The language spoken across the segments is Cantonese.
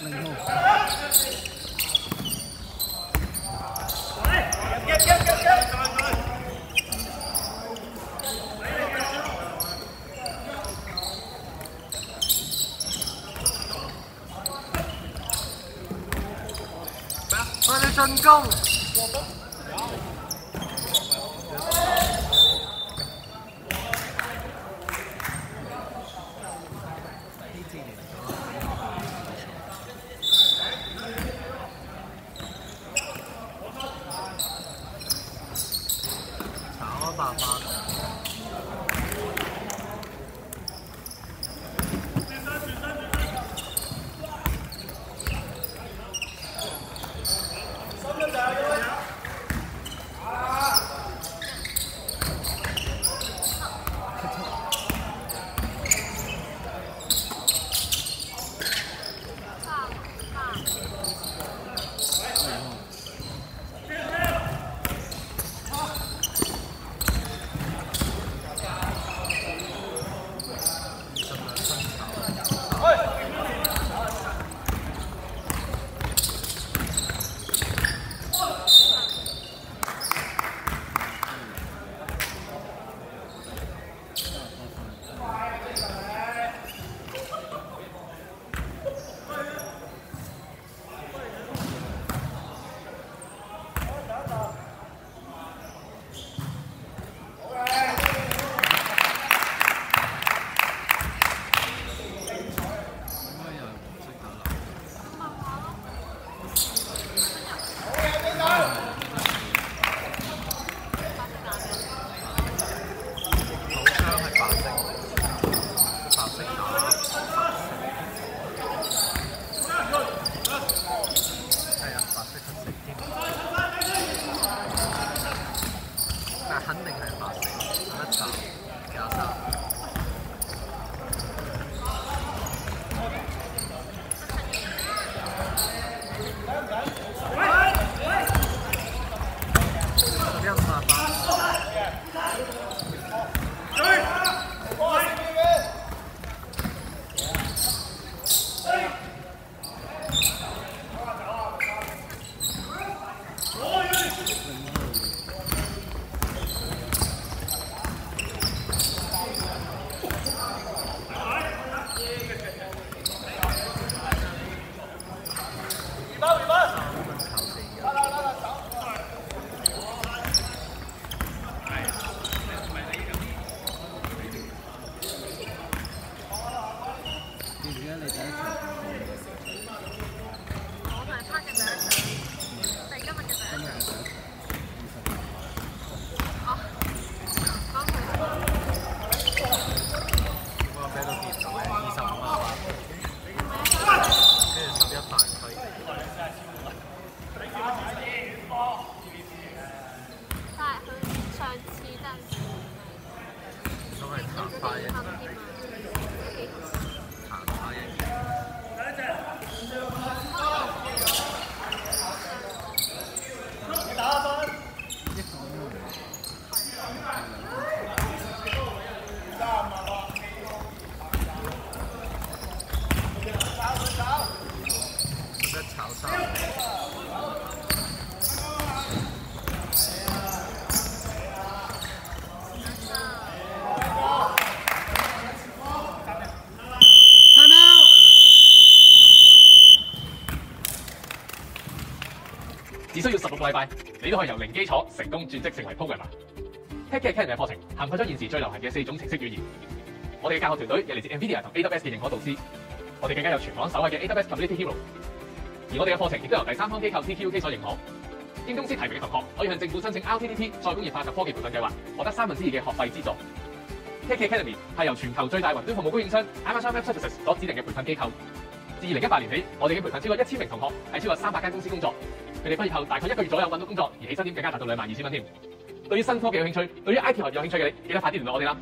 我哋進攻。 只需要16個禮拜，你都可以由零基礎成功轉職成為 programmer。Tech Academy 嘅課程涵蓋咗現時最流行嘅4種程式語言。我哋嘅教學團隊有嚟自 NVIDIA 同 AWS 嘅認可導師，我哋更加有全港首位嘅 AWS Community Hero。而我哋嘅課程亦都由第三方機構 TQK 所認可。經公司提名嘅同學可以向政府申請 RTTT 再工業化及科技培訓計劃，獲得2/3嘅學費資助。Tech Academy 係由全球最大雲端服務供應商 Amazon Web Services 所指定嘅培訓機構。自2018年起，我哋已經培訓超過1000名同學喺超過300間公司工作。佢哋畢業後大概1個月左右揾到工作，而起薪點更加達到22,000蚊添。對於新科技有興趣，對於 IT 學有興趣嘅你，記得快啲聯絡我哋啦！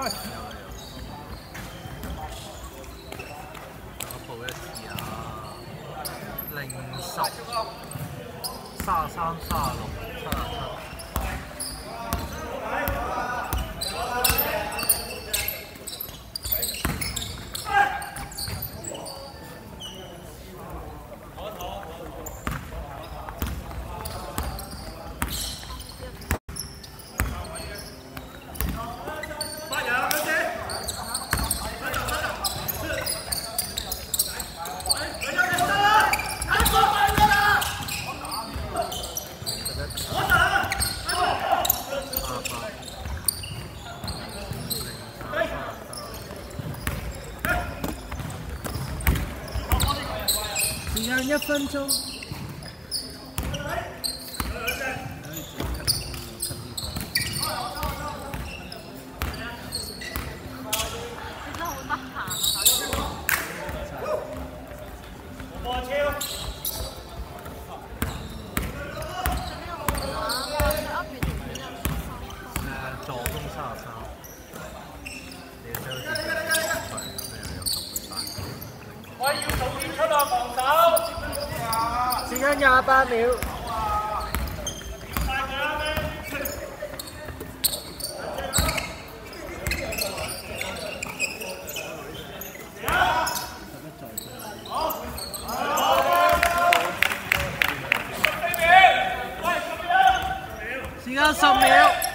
報一次啊！010、33、36、77。 時間1分鐘。 助攻33，你嘅喂，要早啲出啊，防守！ 時間28秒。時間10秒。